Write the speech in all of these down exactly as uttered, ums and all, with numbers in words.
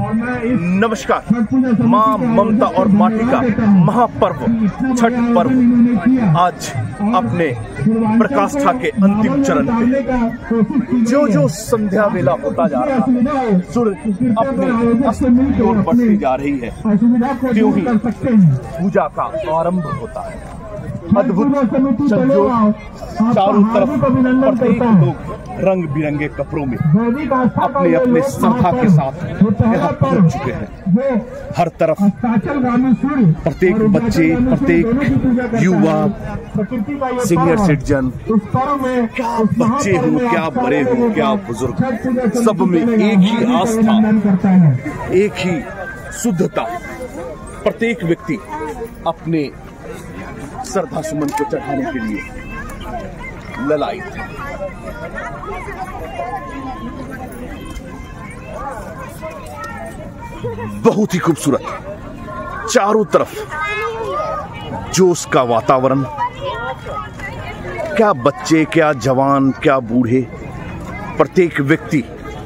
नमस्कार। माँ ममता और माटी का महापर्व छठ पर्व आज अपने प्रकाष्ठा के अंतिम चरण पे जो जो संध्या वेला होता जा रहा है, सूर्य अपने अस्त की ओर बढ़ती जा रही है, त्यों ही पूजा का आरंभ होता है। अद्भुत संयोग, चारों तरफ प्रत्येक लोग रंग बिरंगे कपड़ों में अपने अपने श्रद्धा के साथ यहाँ पहुंच चुके हैं। हर तरफ प्रत्येक बच्चे, प्रत्येक युवा, सीनियर सिटीजन, क्या बच्चे हो, क्या बड़े हो, क्या बुजुर्ग, सब में एक ही आस्था, एक ही शुद्धता। प्रत्येक व्यक्ति अपने श्रद्धा सुमन को चढ़ाने के लिए ललायित है। बहुत ही खूबसूरत, चारों तरफ जोश का वातावरण, क्या बच्चे, क्या जवान, क्या बूढ़े, प्रत्येक व्यक्ति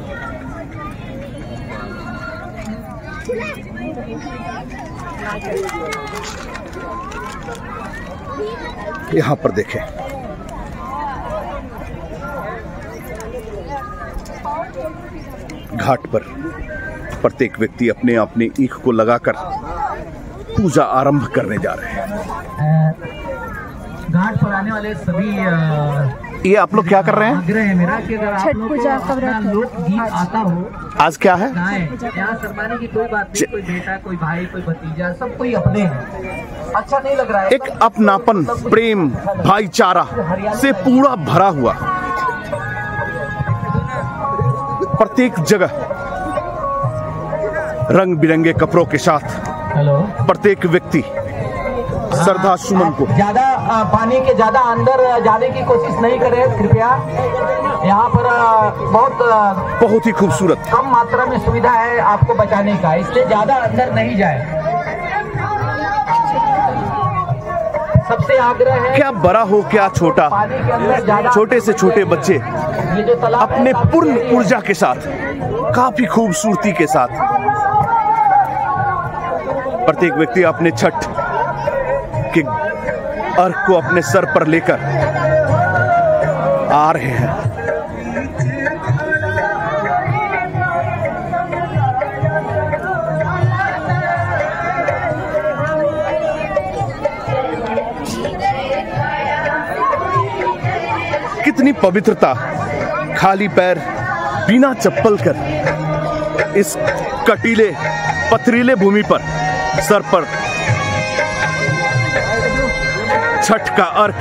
यहां पर देखें। घाट पर प्रत्येक व्यक्ति अपने अपने ईख को लगाकर पूजा आरंभ करने जा रहे हैं। घाट पर आने वाले सभी, ये आप लोग क्या कर रहे हैं? आग्रह है मेरा कि अगर आप लोग को लोकगीत आता हो। आज क्या है? यहाँ शर्माने की कोई बात नहीं, कोई बेटा, कोई भाई, कोई भतीजा, सब कोई अपने हैं। अच्छा नहीं लग रहा है? एक अपनापन, प्रेम, भाईचारा से पूरा भरा हुआ प्रत्येक जगह रंग बिरंगे कपड़ों के साथ प्रत्येक व्यक्ति श्रद्धा सुमन को। ज्यादा पानी के ज्यादा अंदर जाने की कोशिश नहीं करें कृपया। यहाँ पर बहुत बहुत ही खूबसूरत कम मात्रा में सुविधा है आपको बचाने का, इसलिए ज्यादा अंदर नहीं जाए। सबसे आग्रह है, क्या बड़ा हो क्या छोटा, छोटे से छोटे बच्चे अपने पूर्ण ऊर्जा के साथ, काफी खूबसूरती के साथ प्रत्येक व्यक्ति अपने छठ के अर्घ को अपने सर पर लेकर आ रहे हैं। कितनी पवित्रता, खाली पैर बिना चप्पल कर इस कटीले पथरीले भूमि पर सर पर छठ का अर्घ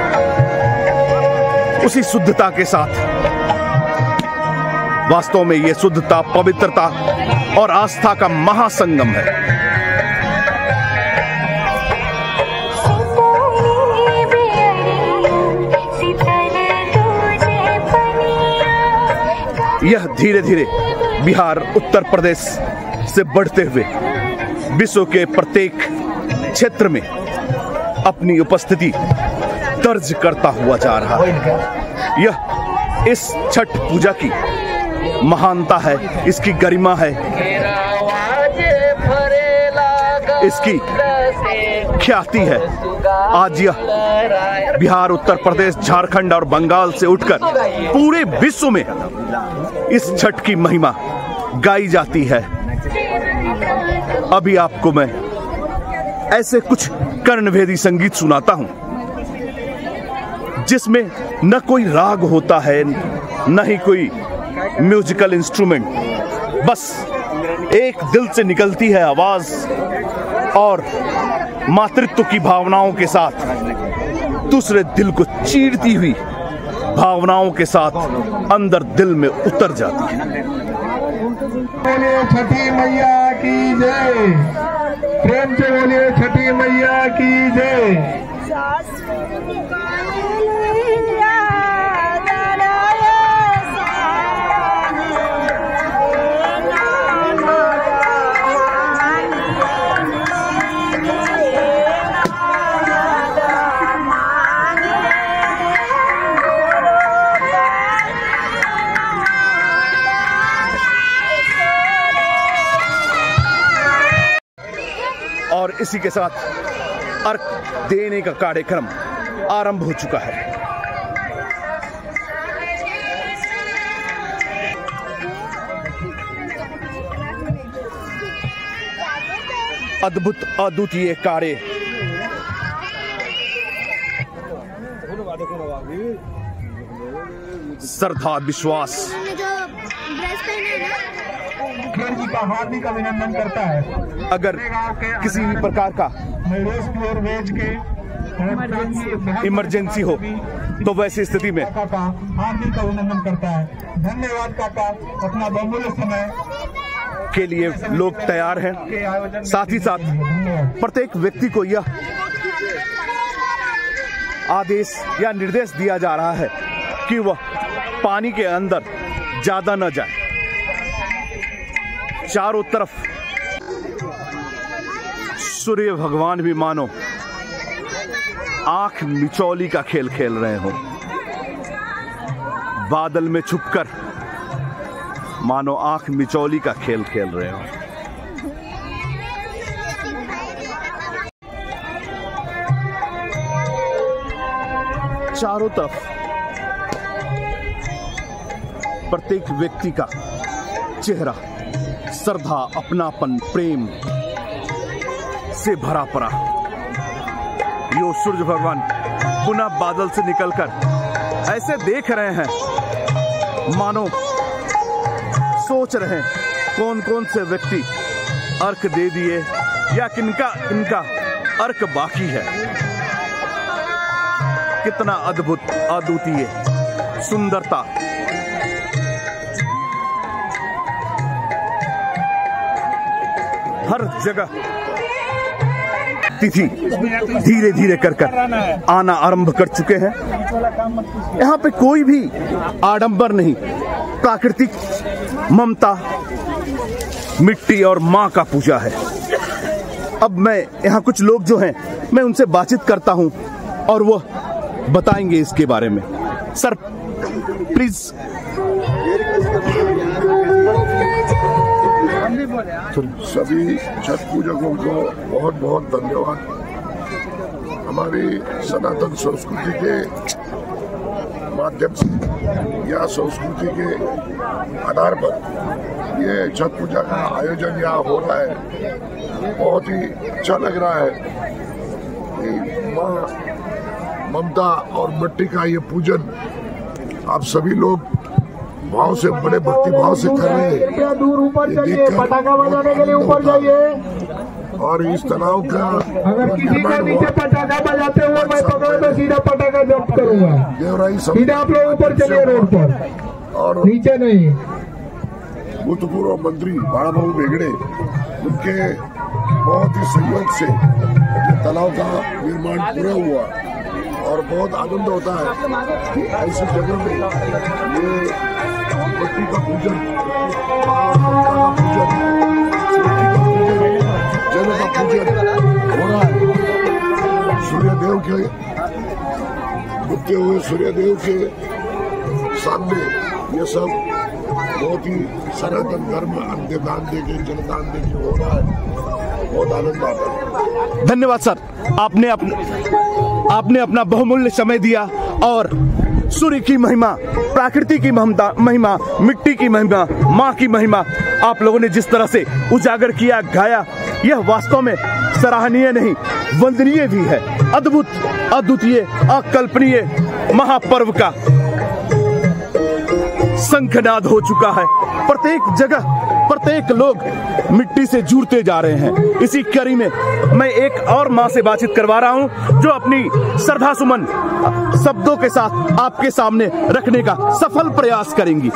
उसी शुद्धता के साथ। वास्तव में यह शुद्धता, पवित्रता और आस्था का महासंगम है। यह धीरे धीरे बिहार, उत्तर प्रदेश से बढ़ते हुए विश्व के प्रत्येक क्षेत्र में अपनी उपस्थिति दर्ज करता हुआ जा रहा है। यह इस छठ पूजा की महानता है, इसकी गरिमा है, इसकी ख्याति है। आज यह बिहार, उत्तर प्रदेश, झारखंड और बंगाल से उठकर पूरे विश्व में इस छठ की महिमा गाई जाती है। अभी आपको मैं ऐसे कुछ कर्णभेदी संगीत सुनाता हूं जिसमें न कोई राग होता है, न ही कोई म्यूजिकल इंस्ट्रूमेंट, बस एक दिल से निकलती है आवाज और मातृत्व की भावनाओं के साथ दूसरे दिल को चीरती हुई भावनाओं के साथ अंदर दिल में उतर जाती है। बोलिए छठी मैया की जय, प्रेम से बोलिए छठी मैया की जय। इसी के साथ अर्घ देने का कार्यक्रम आरंभ हो चुका है। अद्भुत अद्वितीय कार्य श्रद्धा विश्वास खेल जी का हार्दिक अभिनंदन करता है। अगर किसी भी प्रकार का के इमरजेंसी हो तो वैसी स्थिति में काका हार्दिक अभिनंदन करता है। धन्यवाद काका, अपना बहुमूल्य समय के लिए लोग तैयार हैं। साथ ही साथ प्रत्येक व्यक्ति को यह आदेश या निर्देश दिया जा रहा है कि वह पानी के अंदर ज्यादा न जाए। चारों तरफ सूर्य भगवान भी मानो आंख मिचौली का खेल खेल रहे हो, बादल में छुपकर मानो आंख मिचौली का खेल खेल रहे हो। चारों तरफ प्रत्येक व्यक्ति का चेहरा श्रद्धा, अपनापन, प्रेम से भरा पड़ा। यो सूर्य भगवान पुनः बादल से निकलकर ऐसे देख रहे हैं मानो सोच रहे हैं कौन कौन से व्यक्ति अर्घ दे दिए या किनका इनका अर्घ बाकी है। कितना अद्भुत अद्वितीय सुंदरता। हर जगह तिथि धीरे धीरे कर कर आना आरंभ कर चुके हैं। यहाँ पे कोई भी आडंबर नहीं, प्राकृतिक ममता, मिट्टी और माँ का पूजा है। अब मैं यहाँ कुछ लोग जो हैं मैं उनसे बातचीत करता हूँ और वो बताएंगे इसके बारे में। Sir please. सभी छठ पूजकों को बहुत बहुत धन्यवाद। हमारी सनातन संस्कृति के माध्यम से या संस्कृति के आधार पर ये छठ पूजा का आयोजन यहाँ हो रहा है। बहुत ही अच्छा लग रहा है कि माँ ममता और मिट्टी का ये पूजन आप सभी लोग भाव से, बड़े भक्ति भाव से कर रहे हैं। दूर ऊपर चलिए, पटाखा बजाने के लिए ऊपर जाइए। और इस तनाव का अगर किसी का नीचे पटाखा बजाते हुए मैं पकड़ा तो सीधा पटाखा जब्त करूंगा। देवराई सीधा आप लोग ऊपर चलिए रोड पर और नीचे नहीं। भूतपूर्व मंत्री बाड़ा बाबू बेगड़े, उनके बहुत ही सहयोग से ये तालाब का निर्माण पूरा हुआ और बहुत आनंद होता है कि ऐसी जगह में ये मिट्टी का पूजन, का पूजन, जल का पूजन हो रहा है। सूर्यदेव के उगते हुए सूर्यदेव के सामने ये सब बहुत ही सनातन धर्म अन्नदान देके, जलदान देके हो रहा है। बहुत आनंद आता है। धन्यवाद सर, आपने अपने आपने अपना बहुमूल्य समय दिया और सूर्य की महिमा, प्रकृति की महिमा, महिमा मिट्टी की महिमा, माँ की महिमा आप लोगों ने जिस तरह से उजागर किया, गाया, यह वास्तव में सराहनीय नहीं वंदनीय भी है। अद्भुत अद्वितीय अकल्पनीय महापर्व का शंखनाद हो चुका है। प्रत्येक जगह प्रत्येक लोग मिट्टी से जुड़ते जा रहे हैं। इसी कड़ी में मैं एक और माँ से बातचीत करवा रहा हूँ जो अपनी श्रद्धा सुमन शब्दों के साथ आपके सामने रखने का सफल प्रयास करेंगी।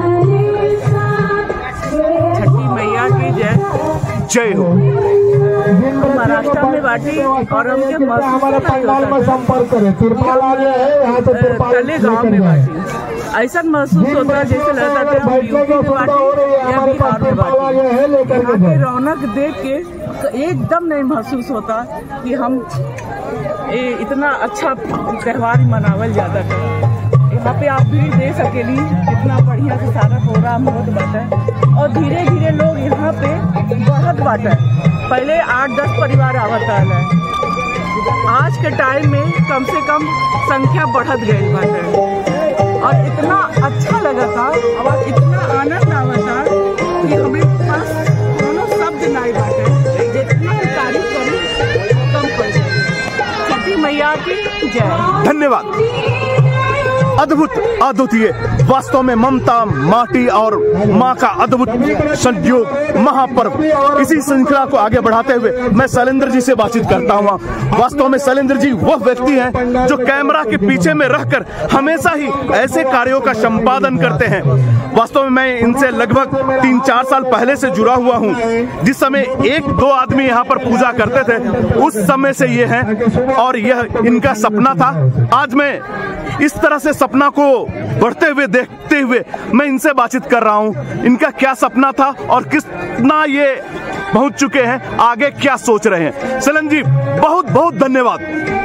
छठी मैया की जय। जय हो। महाराष्ट्र में बाटी और हमके हमारे पंडाल में संपर्क करें। तिरपाल आ गया है यहाँ से, तिरपाल तले गाँव में बाटी ऐसा महसूस होता है जैसे लगता था हम यूपी में बाटी या बिहार में बाटी। यहाँ की रौनक देख के तो एकदम नहीं महसूस होता कि हम ए, इतना अच्छा त्योहार मनावल जाता था। यहाँ पे आप भी देख सकेली कितना बढ़िया से सारा प्रोग्राम होत बाटे और धीरे धीरे लोग यहाँ पे बढ़त बाटे। पहले आठ दस परिवार आवता है, आज के टाइम में कम से कम संख्या बढ़त गई बाटे और इतना अच्छा लगा था और इतना आनंद आवा था कि हमें पास दोनों शब्द नहीं बाटे, जितना तारीफ करूं कम पड़ जाए। छठी मैया की जय। धन्यवाद। अद्भुत, अद्वितीय, वास्तव में ममता, माटी और माँ का अद्भुत संयोग, महापर्व। इसी श्रृंखला को आगे बढ़ाते हुए मैं शैलेंद्र जी से बातचीत करता हूँ। वास्तव में शैलेंद्र जी वह व्यक्ति हैं जो कैमरा के पीछे में रहकर हमेशा ही ऐसे कार्यों का संपादन करते हैं। वास्तव में मैं इनसे लगभग तीन चार साल पहले से जुड़ा हुआ हूँ। जिस समय एक दो आदमी यहाँ पर पूजा करते थे, उस समय से ये हैं और यह इनका सपना था। आज मैं इस तरह से सपना को बढ़ते हुए देखते हुए मैं इनसे बातचीत कर रहा हूं। इनका क्या सपना था और कितना ये पहुंच चुके हैं, आगे क्या सोच रहे हैं। सलन जी बहुत बहुत धन्यवाद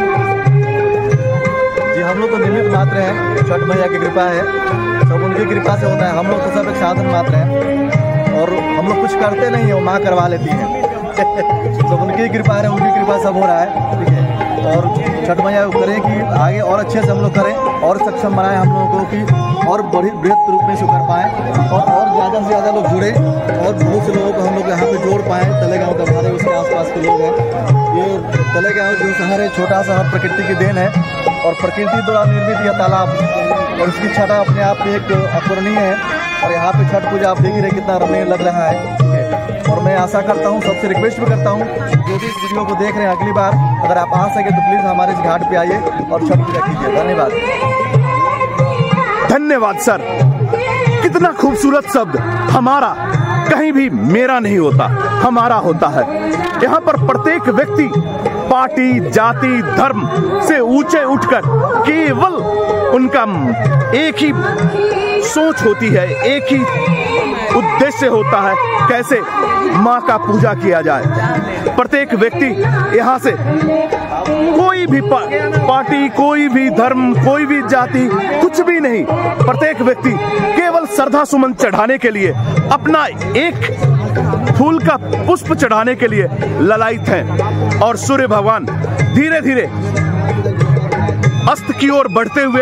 जी। हम लोग तो निमित्त मात्र हैं, छठ मैया की कृपा है, सब उनकी कृपा से होता है। हम लोग तो सब एक साधन मात्र हैं और हम लोग कुछ करते नहीं है, वो माँ करवा लेती है। सब उनकी कृपा है, उनकी कृपा सब हो रहा है, ठीक है। और छठ मैया करें कि आगे और अच्छे से हम लोग करें और सक्षम बनाएं हम लोगों को कि और बड़ी बृहद रूप में इसको कर पाएँ और और ज़्यादा से ज़्यादा लोग जुड़े और बहुत से लोगों को हम लोग यहाँ पे जोड़ पाएँ। तलेगाँव का हमारे उसके आसपास के लोग हैं। ये तलेगाँव जो शहर है, छोटा सा प्रकृति की देन है और प्रकृति द्वारा निर्मित यह तालाब और इसकी छठा अपने आप में एक अपूरणीय है। और यहाँ पे छठ पूजा आप देख ही रहे कितना रमणीय लग रहा है, ठीक है। और मैं आशा करता हूँ, सबसे रिक्वेस्ट भी करता हूँ जो भी इस वीडियो को देख रहे हैं, अगली बार अगर आप आ सके तो प्लीज़ हमारे इस घाट पे आइए और छठ पूजा कीजिए। धन्यवाद। धन्यवाद सर। कितना खूबसूरत शब्द, हमारा कहीं भी मेरा नहीं होता, हमारा होता है। यहाँ पर प्रत्येक व्यक्ति पार्टी, जाति, धर्म से ऊंचे उठकर केवल उनका एक ही सोच होती है, एक ही उद्देश्य होता है, कैसे माँ का पूजा किया जाए। प्रत्येक व्यक्ति यहाँ से कोई भी पा, पार्टी, कोई भी धर्म, कोई भी जाति, कुछ भी नहीं, प्रत्येक व्यक्ति केवल श्रद्धा सुमन चढ़ाने के लिए, अपना एक फूल का पुष्प चढ़ाने के लिए ललायित हैं। और सूर्य भगवान धीरे धीरे अस्त की ओर बढ़ते हुए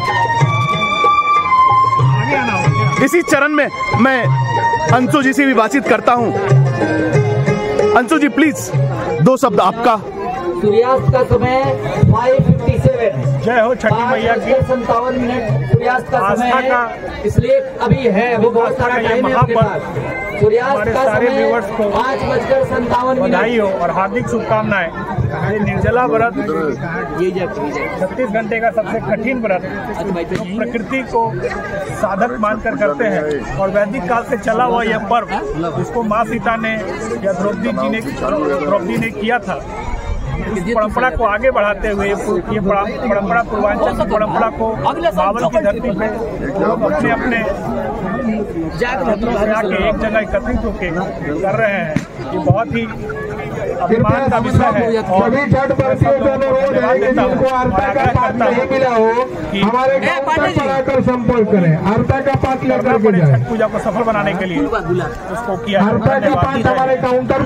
इसी चरण में मैं अंशु जी से भी बातचीत करता हूं। अंशु जी प्लीज दो शब्द आपका। सूर्यास्त का समय पाँच सत्तावन। जय हो छठी मैया की। संतावन मिनट सूर्यास्त का समय है, इसलिए अभी है वो बहुत सारा टाइम है आपके पास। सूर्यास्त का समय पाँच बजकर संतावन मिनट। बधाई हो और हार्दिक शुभकामनाएं। ये निर्जला व्रत छत्तीस घंटे का सबसे कठिन व्रत जो प्रकृति को साधक मानकर करते हैं और वैदिक काल से चला हुआ यह पर्व जिसको माँ सीता ने या द्रौपदी जी ने द्रौपदी ने किया था, इस परंपरा को आगे बढ़ाते हुए ये परंपरा पूर्वांचल की परंपरा को बावन की धरती पे लोग अपने अपने क्षेत्रों से आके एक जगह एकत्रित होकर कर रहे हैं। ये बहुत ही अभिमान का विषय है और सभी छठ व्रतियों से अनुरोध है कि जिनको अर्ता का पाठ नहीं मिला हो हमारे गांव पर आकर संपर्क करें। अर्ता का पाठ लेकर के जाएं। छठ पूजा को सफल बनाने के लिए उसको किया। अर्ता का पाठ हमारे काउंटर।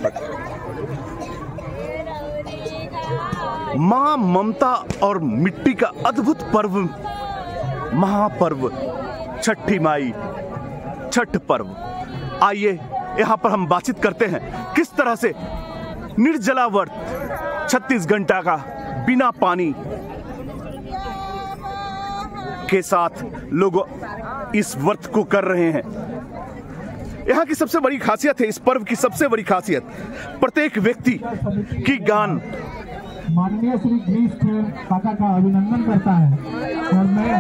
माँ ममता और मिट्टी का अद्भुत पर्व, महापर्व छठी माई, छठ पर्व। आइए यहाँ पर हम बातचीत करते हैं किस तरह से निर्जला व्रत छत्तीस घंटा का बिना पानी के साथ लोग इस व्रत को कर रहे हैं। यहाँ की सबसे बड़ी खासियत है, इस पर्व की सबसे बड़ी खासियत प्रत्येक व्यक्ति की गान माननीय श्री गिरीश काका का अभिनंदन करता है और मैं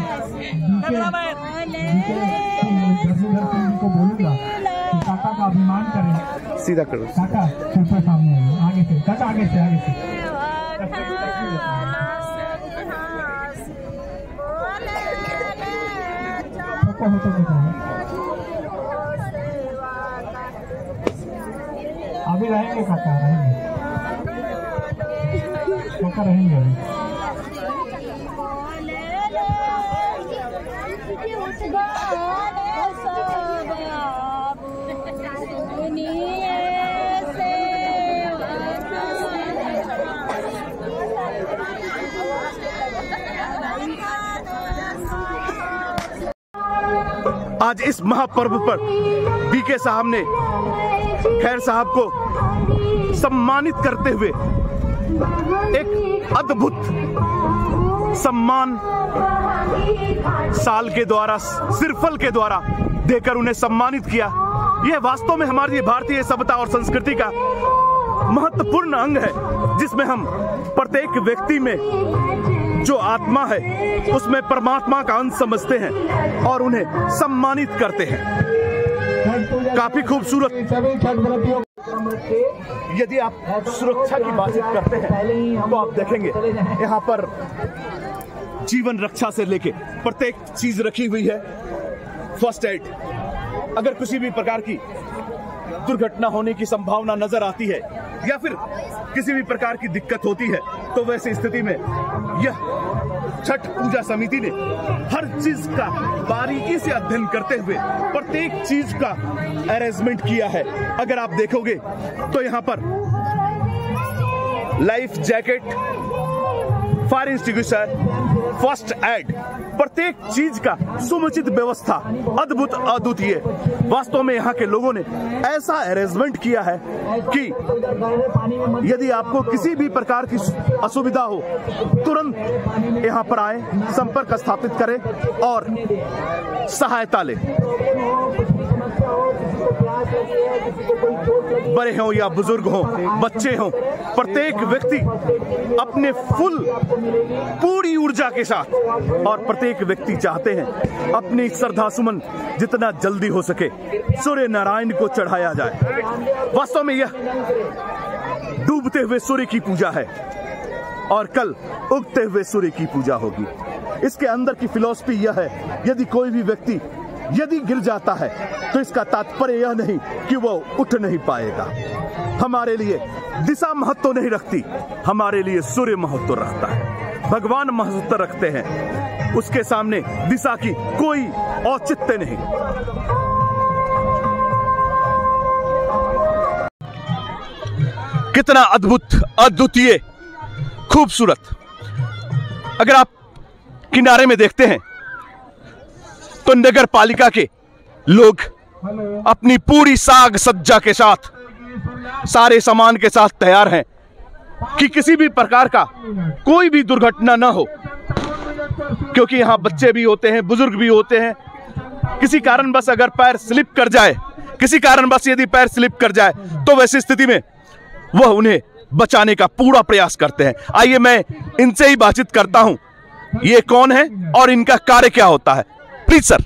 को बोलूंगा कि काका का अभिमान करें। सीधा करो काका कृपया सामने आइए, आगे से काका, आगे से आगे से होता होता अभी रहेंगे काका, रहेंगे काका, रहेंगे अभी। आज इस महापर्व पर बीके साहब ने खैर साहब को सम्मानित करते हुए एक अद्भुत सम्मान साल के द्वारा, सिरफल के द्वारा देकर उन्हें सम्मानित किया। यह वास्तव में हमारी भारतीय सभ्यता और संस्कृति का महत्वपूर्ण अंग है, जिसमें हम प्रत्येक व्यक्ति में जो आत्मा है उसमें परमात्मा का अंश समझते हैं और उन्हें सम्मानित करते हैं। काफी खूबसूरत। यदि आप सुरक्षा की बातचीत करते हैं तो आप देखेंगे यहाँ पर जीवन रक्षा से लेके प्रत्येक चीज रखी हुई है। फर्स्ट एड, अगर किसी भी प्रकार की दुर्घटना होने की संभावना नजर आती है या फिर किसी भी प्रकार की दिक्कत होती है तो वैसी स्थिति में यह छठ पूजा समिति ने हर चीज का बारीकी से अध्ययन करते हुए प्रत्येक चीज का अरेंजमेंट किया है। अगर आप देखोगे तो यहाँ पर life jacket, fire extinguisher, first aid, प्रत्येक चीज का समुचित व्यवस्था अद्भुत अद्वितीय। वास्तव में यहाँ के लोगों ने ऐसा अरेंजमेंट किया है कि यदि आपको किसी भी प्रकार की असुविधा हो तुरंत यहाँ पर आए, संपर्क स्थापित करें और सहायता लें। बड़े हों या बुजुर्ग हों, बच्चे हों, प्रत्येक व्यक्ति अपने फुल पूरी ऊर्जा के साथ और प्रत्येक व्यक्ति चाहते हैं अपनी श्रद्धा सुमन जितना जल्दी हो सके सूर्य नारायण को चढ़ाया जाए। वास्तव में यह डूबते हुए सूर्य की पूजा है और कल उगते हुए सूर्य की पूजा होगी। इसके अंदर की फिलॉसफी यह है, यदि कोई भी व्यक्ति यदि गिर जाता है तो इसका तात्पर्य यह नहीं कि वो उठ नहीं पाएगा। हमारे लिए दिशा महत्व नहीं रखती, हमारे लिए सूर्य महत्व रखता है। भगवान महत्व रखते हैं, उसके सामने दिशा की कोई औचित्य नहीं। कितना अद्भुत, अद्वितीय, खूबसूरत। अगर आप किनारे में देखते हैं तो नगर पालिका के लोग अपनी पूरी साग सज्जा के साथ, सारे सामान के साथ तैयार हैं कि किसी भी प्रकार का कोई भी दुर्घटना ना हो, क्योंकि यहाँ बच्चे भी होते हैं, बुजुर्ग भी होते हैं। किसी कारणवश अगर पैर स्लिप कर जाए, किसी कारणवश यदि पैर स्लिप कर जाए तो वैसी स्थिति में वह उन्हें बचाने का पूरा प्रयास करते हैं। आइए मैं इनसे ही बातचीत करता हूं, ये कौन है और इनका कार्य क्या होता है। Please sir.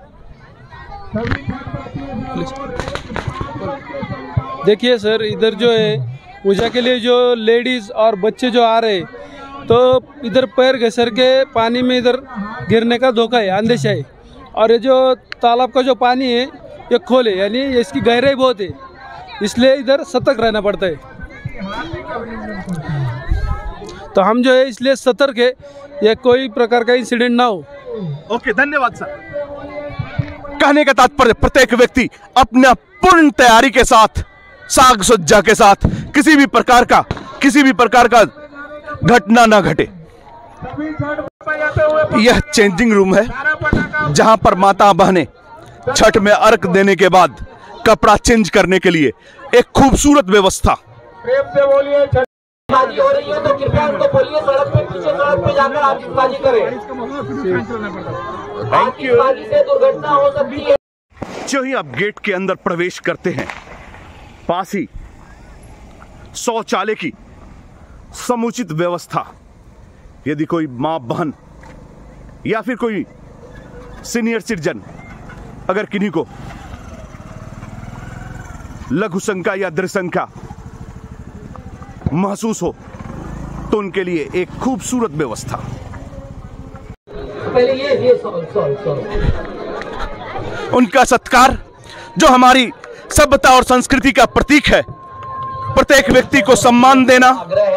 देखिए सर, इधर जो है पूजा के लिए जो लेडीज और बच्चे जो आ रहे तो इधर पैर घसर के पानी में इधर गिरने का धोखा है, अंदेशा है। और ये जो तालाब का जो पानी है ये खोल है, यानी इसकी गहराई बहुत है, इसलिए इधर सतर्क रहना पड़ता है। तो हम जो है इसलिए सतर्क है, ये कोई प्रकार का इंसिडेंट ना हो। ओके, धन्यवाद सर। कहने का तात्पर्य प्रत्येक व्यक्ति अपना पूर्ण तैयारी के साथ, साग सज्जा के साथ, किसी भी प्रकार का किसी भी प्रकार का घटना ना घटे। यह चेंजिंग रूम है जहां पर माता बहनें छठ में अर्घ देने के बाद कपड़ा चेंज करने के लिए एक खूबसूरत व्यवस्था। बाजी हो रही है तो कृपया उनको बोलिए सड़क पे, पीछे सड़क पे जाकर आतिशबाजी करें। आतिशबाजी से दुर्घटना हो सकती है। जो ही आप गेट के अंदर प्रवेश करते हैं, पास ही शौचालय की समुचित व्यवस्था। यदि कोई मां बहन या फिर कोई सीनियर सिटीजन अगर किन्हीं को लघु शंका या दृढ़ शंका महसूस हो तो उनके लिए एक खूबसूरत व्यवस्था। पहले ये ये सॉरी सॉरी सॉरी उनका सत्कार जो हमारी सभ्यता और संस्कृति का प्रतीक है, प्रत्येक व्यक्ति को सम्मान देना।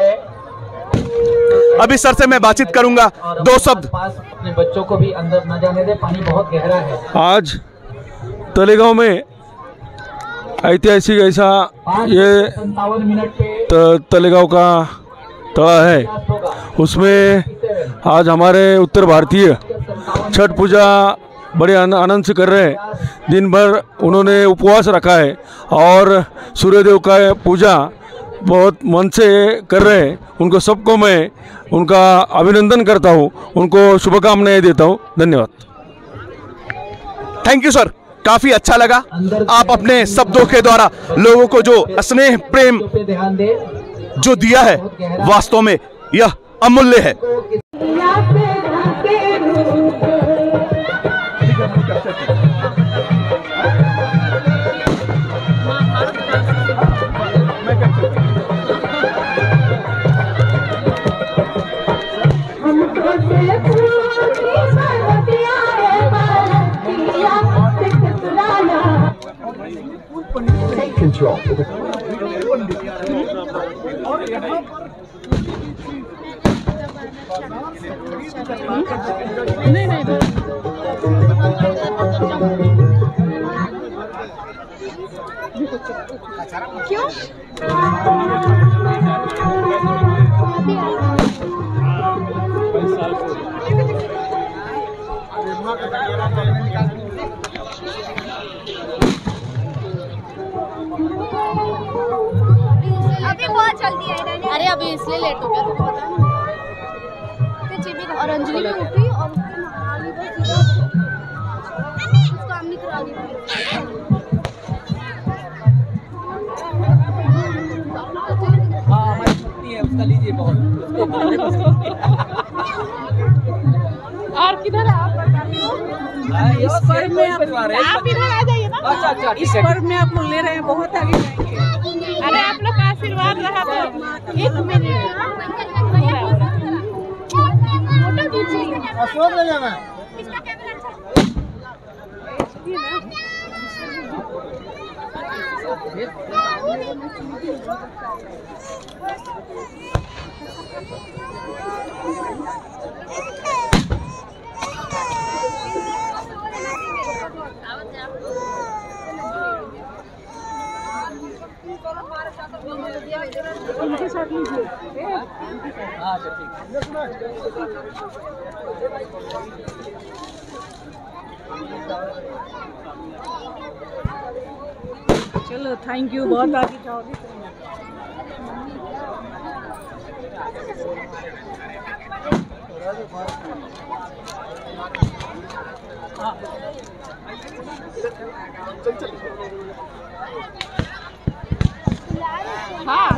अभी सर से मैं बातचीत करूंगा, दो शब्द। अपने बच्चों को भी अंदर न जाने दे, पानी बहुत गहरा है। आज तलेगांव में ऐतिहासिक ऐसा ये तलेगांव का तला है, उसमें आज हमारे उत्तर भारतीय छठ पूजा बड़े आनंद से कर रहे हैं। दिन भर उन्होंने उपवास रखा है और सूर्यदेव का पूजा बहुत मन से कर रहे हैं। उनको सबको मैं उनका अभिनंदन करता हूँ, उनको शुभकामनाएं देता हूँ। धन्यवाद। थैंक यू सर, काफी अच्छा लगा। आप अपने शब्दों के द्वारा लोगों को जो स्नेह प्रेम जो दिया है, वास्तव में यह अमूल्य है। Control. नहीं नहीं क्यों? अभी बहुत जल्दी है। अरे अभी इसलिए लेट हो गया, तुमको पता है। और अंजलि भी उठी और उसको काम नहीं करा दी। हाँ हमारी छुट्टी है, उसका लीजिए बहुत। और किधर आप इस पर में आप इधर आ जाइए ना। अच्छा अच्छा, इस पर में आप ले रहे हैं, बहुत आगे जाएंगे। अरे आप लोग का आशीर्वाद रहा तो एक मिनट अशोक ले जाना। उनके साथ लीजिए। अच्छा ठीक। चलो थैंक यू, बहुत आगे जाओगे। हाँ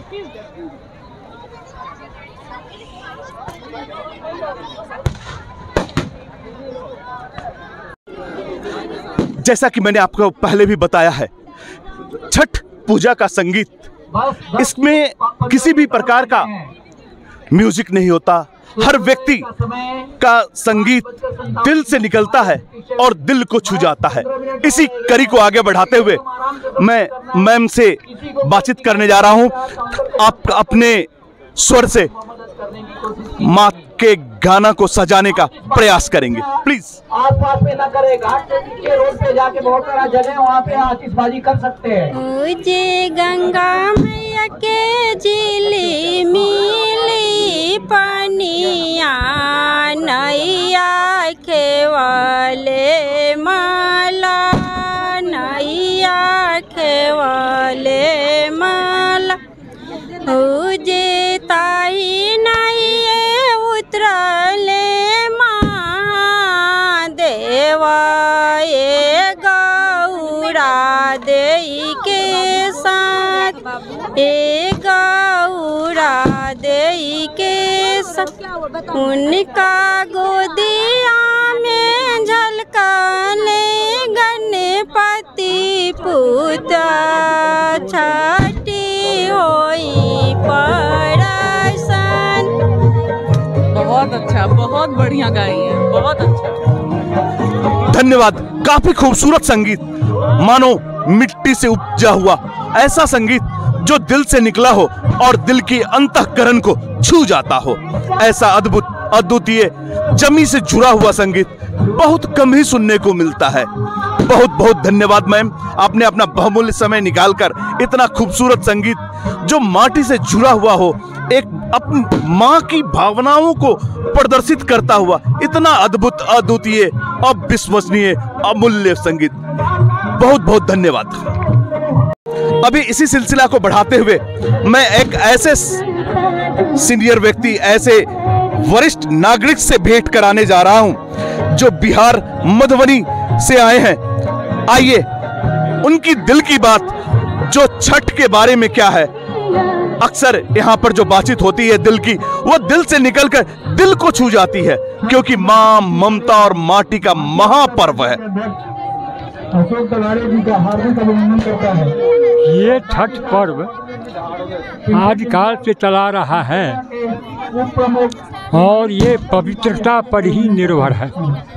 जैसा कि मैंने आपको पहले भी बताया है, छठ पूजा का संगीत, इसमें किसी भी प्रकार का म्यूजिक नहीं होता। हर व्यक्ति का संगीत दिल से निकलता है और दिल को छू जाता है। इसी कड़ी को आगे बढ़ाते हुए मैं मैम से बातचीत करने जा रहा हूं। आप अपने स्वर से माँ के गाना को सजाने का प्रयास करेंगे, प्लीज। आस पास में ना करे, घाट के नीचे रोड पे जाके बहुत सारा जगह वहाँ पे आतिशबाजी कर सकते हैं। मुझे गंगा मैया के जिली मिली पनिया, नैया खेवाले माला, नैया खेवाले माला, मुझे ताई नैये उतरले माँ देवा, ये गौरा देई के साथ, ये गौरा देई के साथ, उनका गोदिया में झलकाने गणपति पुत्र, छठी होई परसन। बहुत अच्छा, बहुत बढ़िया गाई है, बहुत अच्छा। धन्यवाद। काफी खूबसूरत संगीत, मानो मिट्टी से उपजा हुआ ऐसा संगीत जो दिल से निकला हो और दिल की अंतःकरण को छू जाता हो। ऐसा अद्भुत, अद्वितीय, जमी से जुड़ा हुआ संगीत बहुत कम ही सुनने को मिलता है। बहुत बहुत धन्यवाद मैम, आपने अपना बहुमूल्य समय निकालकर इतना खूबसूरत संगीत जो माटी से जुड़ा हुआ हो, एक अपनी माँ की भावनाओं को प्रदर्शित करता हुआ इतना अद्भुत, अद्वितीय, अविश्वसनीय, अमूल्य संगीत। बहुत बहुत धन्यवाद। अभी इसी सिलसिला को बढ़ाते हुए मैं एक ऐसे सीनियर व्यक्ति, ऐसे वरिष्ठ नागरिक से भेंट कराने जा रहा हूं जो बिहार मधुबनी से आए हैं। आइए उनकी दिल की बात, जो छठ के बारे में क्या है, अक्सर यहाँ पर जो बातचीत होती है दिल की, वो दिल से निकलकर दिल को छू जाती है, क्योंकि मां ममता और माटी का महापर्व है। अशोक तलाड़े जी का हार्दिक अभिनंदन करता है। ये छठ पर्व आदिकाल से चला रहा है और ये पवित्रता पर ही निर्भर है।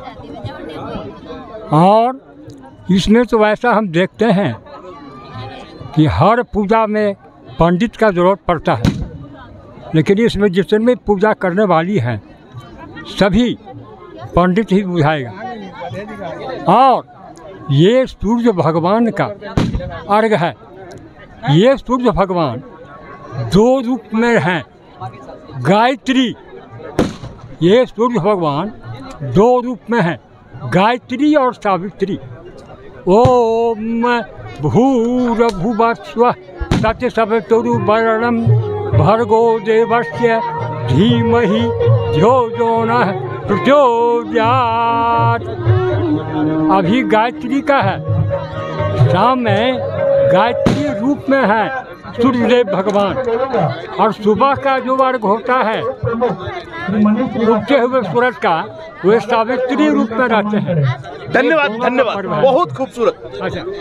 और इसमें तो वैसा हम देखते हैं कि हर पूजा में पंडित का जरूरत पड़ता है, लेकिन इसमें जितने पूजा करने वाली हैं सभी पंडित ही बुझाएगा। और ये सूर्य भगवान का अर्घ है। ये सूर्य भगवान दो रूप में हैं, गायत्री। ये सूर्य भगवान दो रूप में हैं, गायत्री और सावित्री। ओम भूर्भुवस्सुः तत्सवितुर्वरेण्यं भर्गो देवस्य धीमहि धियो यो नः प्रचोदयात्। अभी गायत्री का है, शाम में गायत्री रूप में है सूर्यदेव भगवान, और सुबह का जो अर्घ होता है उगते हुए सूरज का, वे सावित्री रूप में रहते हैं। धन्यवाद, धन्यवाद, बहुत खूबसूरत।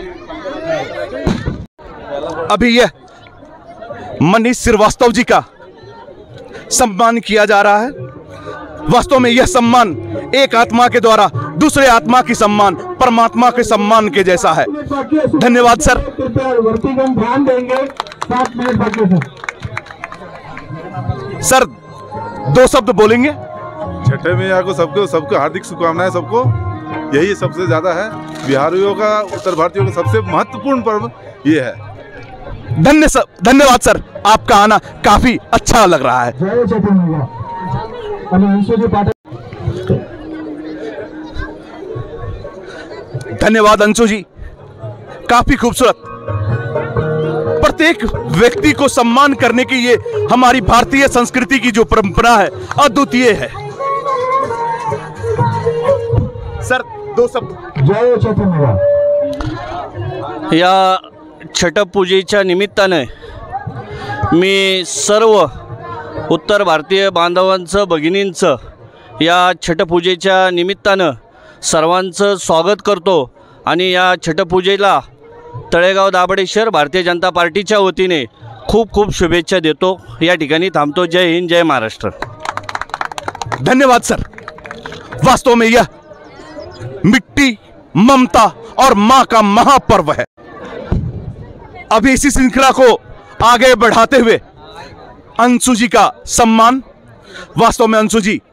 अभी यह मनीष श्रीवास्तव जी का सम्मान किया जा रहा है। वास्तव में यह सम्मान एक आत्मा के द्वारा दूसरे आत्मा की सम्मान, परमात्मा के सम्मान के जैसा है। धन्यवाद सर। ध्यान देंगे, सात मिनट बाकी सर, दो शब्द बोलेंगे। छठे मैया को सबको सबको हार्दिक शुभकामनाएं। सबको यही सबसे ज्यादा है, बिहारियों का, उत्तर भारतीयों का सबसे महत्वपूर्ण पर्व ये है। धन्य सर, धन्यवाद सर, आपका आना काफी अच्छा लग रहा है। धन्यवाद अंशु जी, काफी खूबसूरत। प्रत्येक व्यक्ति को सम्मान करने की ये हमारी भारतीय संस्कृति की जो परंपरा है, अद्वितीय है। सर, दो शब्द। जय छठ। या छठपूजेच्या निमित्ताने मी सर्व उत्तर भारतीय बांधवांचं, भगिनींचं या छठपूजेच्या निमित्तानं सर्वांचं स्वागत करतो आणि या छठपूजेला तळेगाव दाभडेश्वर भारतीय जनता पार्टीच्या वतीने खूप खूप शुभेच्छा देतो। या ठिकाणी थांबतो। जय हिंद, जय महाराष्ट्र। धन्यवाद सर। वास्तव में यह मिट्टी, ममता और मां का महापर्व है। अभी इसी श्रृंखला को आगे बढ़ाते हुए अंशु जी का सम्मान। वास्तव में अंशु जी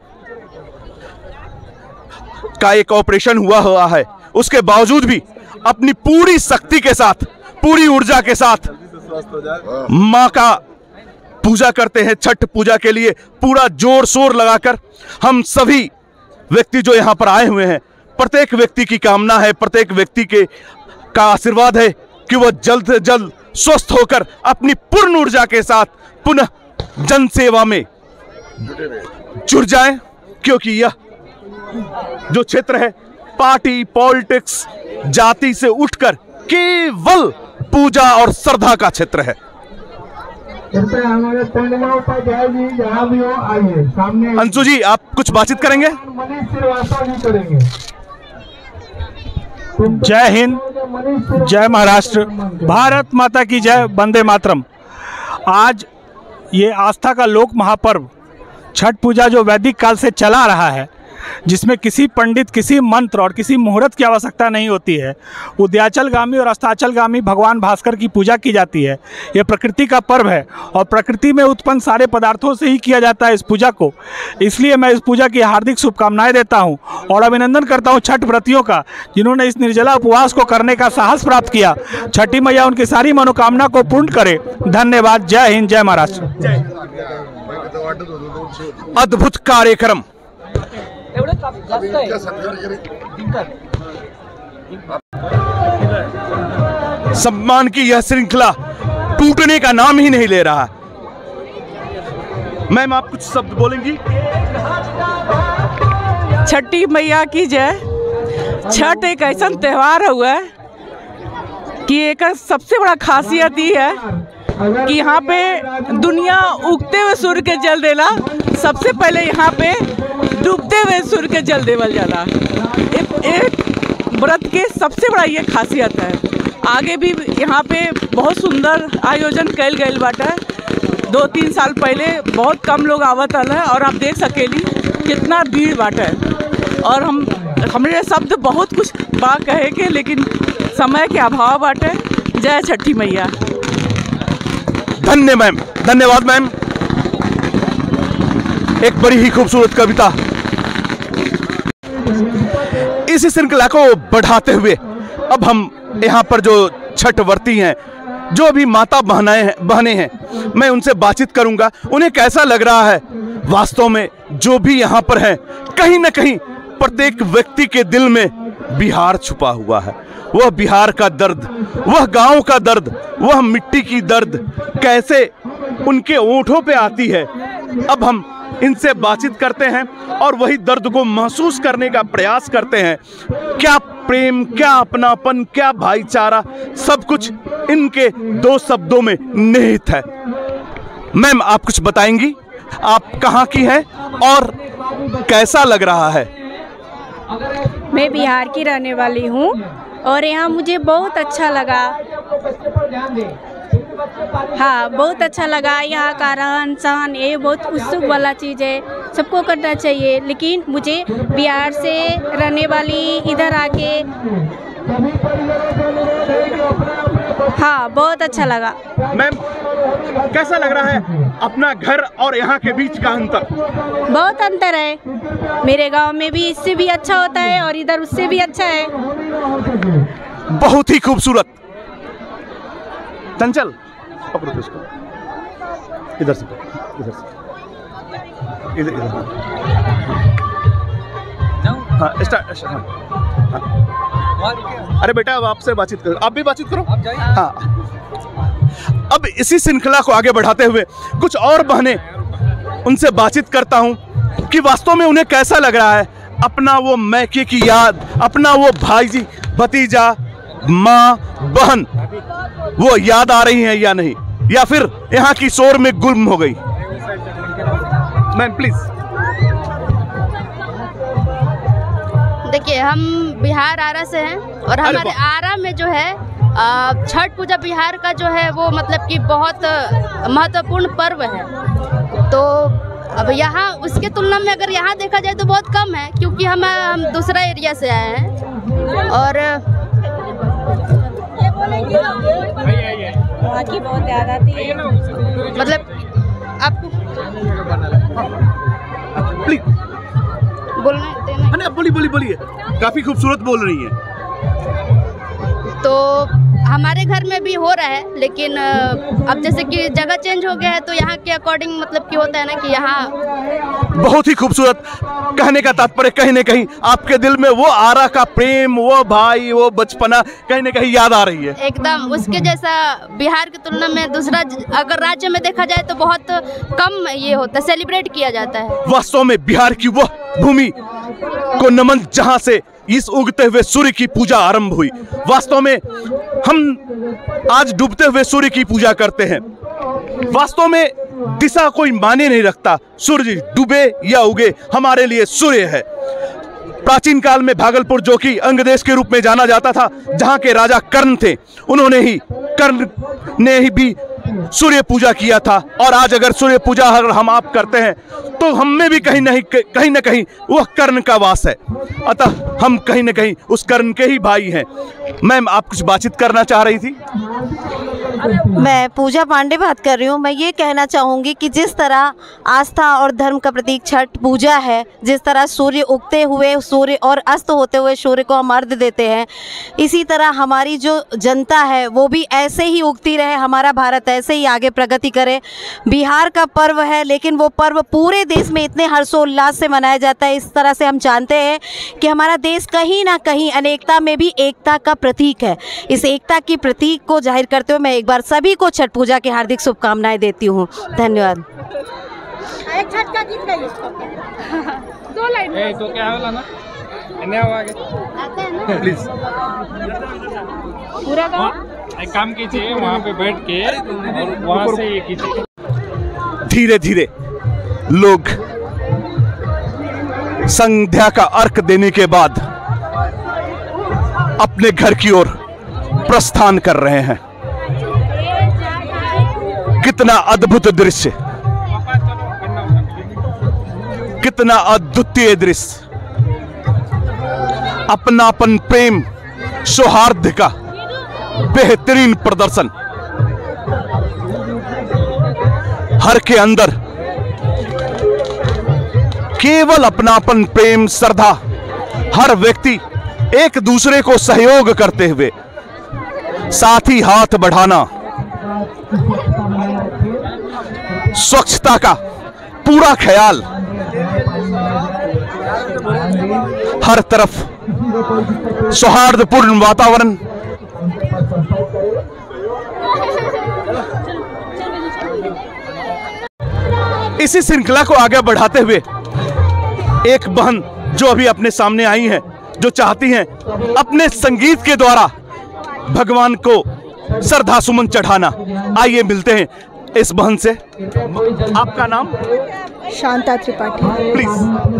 का एक ऑपरेशन हुआ हुआ है, उसके बावजूद भी अपनी पूरी शक्ति के साथ, पूरी ऊर्जा के साथ मां का पूजा करते हैं। छठ पूजा के लिए पूरा जोर शोर लगाकर हम सभी व्यक्ति जो यहां पर आए हुए हैं, प्रत्येक व्यक्ति की कामना है, प्रत्येक व्यक्ति के का आशीर्वाद है कि वह जल्द से जल्द स्वस्थ होकर अपनी पूर्ण ऊर्जा के साथ पुनः जन सेवा में जुड़ जाएं, क्योंकि यह जो क्षेत्र है पार्टी, पॉलिटिक्स, जाति से उठकर केवल पूजा और श्रद्धा का क्षेत्र है। हमारे जी जहाँ भी हो आइए सामने। अंशु जी, आप कुछ बातचीत करेंगे? मनीष श्रीवास्तव जी करेंगे। जय हिंद, जय महाराष्ट्र, भारत माता की जय, वंदे मातरम। आज ये आस्था का लोक महापर्व छठ पूजा जो वैदिक काल से चला रहा है, जिसमें किसी पंडित, किसी मंत्र और किसी मुहूर्त की आवश्यकता नहीं होती है। उद्याचलगामी और अस्ताचलगामी भगवान भास्कर की पूजा की जाती है। यह प्रकृति का पर्व है और प्रकृति में उत्पन्न सारे पदार्थों से ही किया जाता है इस पूजा को। इसलिए मैं इस पूजा की हार्दिक शुभकामनाएं देता हूं और अभिनंदन करता हूं छठ व्रतियों का, जिन्होंने इस निर्जला उपवास को करने का साहस प्राप्त किया। छठी मैया उनकी सारी मनोकामना को पूर्ण करे। धन्यवाद। जय हिंद, जय महाराष्ट्र। अद्भुत कार्यक्रम। सम्मान की यह श्रृंखला टूटने का नाम ही नहीं ले रहा। मैम, आप कुछ शब्द बोलेंगी? छठी मैया की जय। छठ एक ऐसा त्योहार हुआ है कि एक सबसे बड़ा खासियत ये है कि यहाँ पे दुनिया उगते हुए सूर्य के जल देला, सबसे पहले यहाँ पे डूबते हुए सूर्य के जल देवल जाला। एक, एक व्रत के सबसे बड़ा ये खासियत है। आगे भी यहाँ पे बहुत सुंदर आयोजन कैल गए बाटे। दो तीन साल पहले बहुत कम लोग आवत है और आप देख सकेली कितना भीड़ बाटे। और हम हमारे शब्द बहुत कुछ बा कहे के, लेकिन समय के अभाव बाटे। जय छठी मैया। धन्य मैम, धन्यवाद मैम। एक बड़ी ही खूबसूरत कविता। इस श्रृंखला को बढ़ाते हुए अब हम यहाँ पर जो छठ व्रती हैं, जो भी माता बहनाएं हैं बहनें हैं, मैं उनसे बातचीत करूंगा। उन्हें कैसा लग रहा है? वास्तव में जो भी यहाँ पर हैं, कहीं ना कहीं प्रत्येक व्यक्ति के दिल में बिहार छुपा हुआ है। वह बिहार का दर्द, वह गांव का दर्द, वह मिट्टी की दर्द कैसे उनके ओंठों पे आती है। अब हम इनसे बातचीत करते हैं और वही दर्द को महसूस करने का प्रयास करते हैं। क्या प्रेम, क्या अपनापन, क्या भाईचारा, सब कुछ इनके दो शब्दों में निहित है। मैम, आप कुछ बताएंगी? आप कहाँ की हैं और कैसा लग रहा है? मैं बिहार की रहने वाली हूँ और यहाँ मुझे बहुत अच्छा लगा। हाँ, बहुत अच्छा लगा। यहाँ का रहन सहन ये बहुत उत्सुक वाला चीज़ है, सबको करना चाहिए। लेकिन मुझे बिहार से रहने वाली इधर आके हाँ बहुत अच्छा लगा। मैम, कैसा लग रहा है अपना घर और यहाँ के बीच का अंतर? बहुत अंतर है। मेरे गांव में भी इससे भी अच्छा होता है और इधर उससे भी अच्छा है। बहुत ही खूबसूरत। चंचल, पकड़ो इसको, इधर से, इधर से, इधर इधर। हाँ, स्टार्ट। हाँ, अरे बेटा, अब आपसे बातचीत करो, आप भी बातचीत करो। हाँ, अब इसी श्रृंखला को आगे बढ़ाते हुए कुछ और बहनें, उनसे बातचीत करता हूँ कि वास्तव में उन्हें कैसा लग रहा है। अपना वो मैके की याद, अपना वो भाई जी, भतीजा, माँ, बहन, वो याद आ रही हैं या नहीं, या फिर यहाँ की शोर में गुम हो गई? Ma'am please. देखिए, हम बिहार आरा से हैं और हमारे आरा में जो है छठ पूजा बिहार का जो है वो मतलब कि बहुत महत्वपूर्ण पर्व है। तो अब यहाँ उसके तुलना में अगर यहाँ देखा जाए तो बहुत कम है, क्योंकि हम हम दूसरा एरिया से आए हैं। और वहाँ की बहुत याद आती है। मतलब आपको प्लीज बोलना देना। अरे बोली बोली बोलिए, काफी खूबसूरत बोल रही हैं। तो हमारे घर में भी हो रहा है, लेकिन अब जैसे कि जगह चेंज हो गया है तो यहाँ के अकॉर्डिंग मतलब कि होता है ना कि यहाँ बहुत ही खूबसूरत। कहने का तात्पर्य कहीं न कहीं आपके दिल में वो आरा का प्रेम, वो भाई, वो बचपना कहीं न कहीं याद आ रही है। एकदम उसके जैसा बिहार की तुलना में दूसरा अगर राज्य में देखा जाए तो बहुत कम ये होता है, सेलिब्रेट किया जाता है। वास्तव में बिहार की वह भूमि को नमन जहां से इस उगते हुए सूर्य की पूजा आरंभ हुई। वास्तव में हम आज डूबते हुए सूर्य की पूजा करते हैं। वास्तव में दिशा कोई माने नहीं रखता, सूर्य डूबे या उगे हमारे लिए सूर्य है। प्राचीन काल में भागलपुर, जो कि अंग देश के रूप में जाना जाता था, जहां के राजा कर्ण थे, उन्होंने ही कर्ण ने ही भी सूर्य पूजा किया था। और आज अगर सूर्य पूजा अगर हम आप करते हैं तो हम में भी कहीं नहीं कहीं ना कहीं वह कर्ण का वास है। अतः हम कहीं ना कहीं उस कर्ण के ही भाई हैं। मैम, आप कुछ बातचीत करना चाह रही थी? मैं पूजा पांडे बात कर रही हूँ। मैं ये कहना चाहूँगी कि जिस तरह आस्था और धर्म का प्रतीक छठ पूजा है, जिस तरह सूर्य उगते हुए सूर्य और अस्त होते हुए सूर्य को हम अर्घ देते हैं, इसी तरह हमारी जो जनता है वो भी ऐसे ही उगती रहे, हमारा भारत ऐसे ही आगे प्रगति करे। बिहार का पर्व है, लेकिन वो पर्व पूरे देश में इतने हर्षोल्लास से मनाया जाता है। इस तरह से हम जानते हैं कि हमारा देश कहीं ना कहीं अनेकता में भी एकता का प्रतीक है। इस एकता की प्रतीक को जाहिर करते हुए मैं एक बार सभी को छठ पूजा की हार्दिक शुभकामनाएं देती हूँ। धन्यवाद। एक छठ का गीत गाइए। दो लाइन ए तो क्या होला ना इन्हें आगे प्लीज पूरा गाओ। एक काम कीजिए, वहाँ पे बैठ के और वहाँ से ये कीजिए। धीरे धीरे लोग संध्या का अर्घ देने के बाद अपने घर की ओर प्रस्थान कर रहे हैं। कितना अद्भुत दृश्य, कितना अद्वितीय दृश्य, अपनापन, प्रेम, सौहार्द का बेहतरीन प्रदर्शन। हर के अंदर केवल अपनापन, प्रेम, श्रद्धा, हर व्यक्ति एक दूसरे को सहयोग करते हुए, साथ ही हाथ बढ़ाना, स्वच्छता का पूरा ख्याल, हर तरफ सौहार्दपूर्ण वातावरण। इसी श्रृंखला को आगे बढ़ाते हुए एक बहन जो अभी अपने सामने आई हैं, जो चाहती हैं अपने संगीत के द्वारा भगवान को श्रद्धा सुमन चढ़ाना। आइए मिलते हैं इस बहन से। आपका नाम? शांता त्रिपाठी। प्लीज।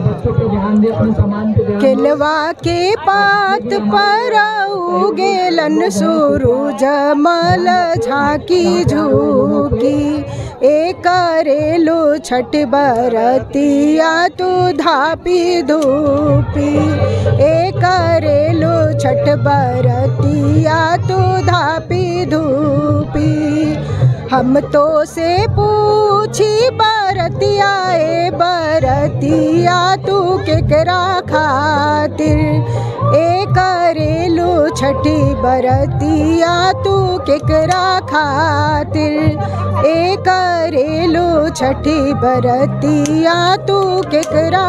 केलवा के पात पर उगेलन सूरज मल झांकी झूकी, ए करेलो छठ बरतिया तू धापी धूपी, ए करेलो छठ बरतिया तू धापी धूपी। हम तो से पूछी बरतिया ए बरतिया तू केकरा खातिर, ए करेलू छठी बरतिया तू केकरा खातिर, ए करेलू छठी बरतिया तू केकरा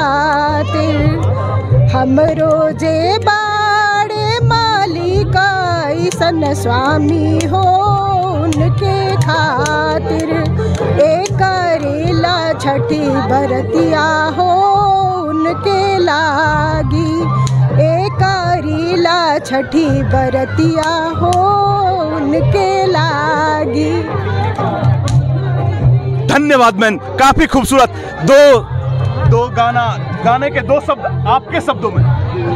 खातिर। हम रोजे बाड़े मालिक ऐसन स्वामी हो उनके खातिर, ए करेला छठी बरतिया हो उनके लागी, ए करेला छठी बरतिया हो उनके लागी। धन्यवाद मैन, काफी खूबसूरत। दो दो गाना गाने के दो शब्द आपके शब्दों में।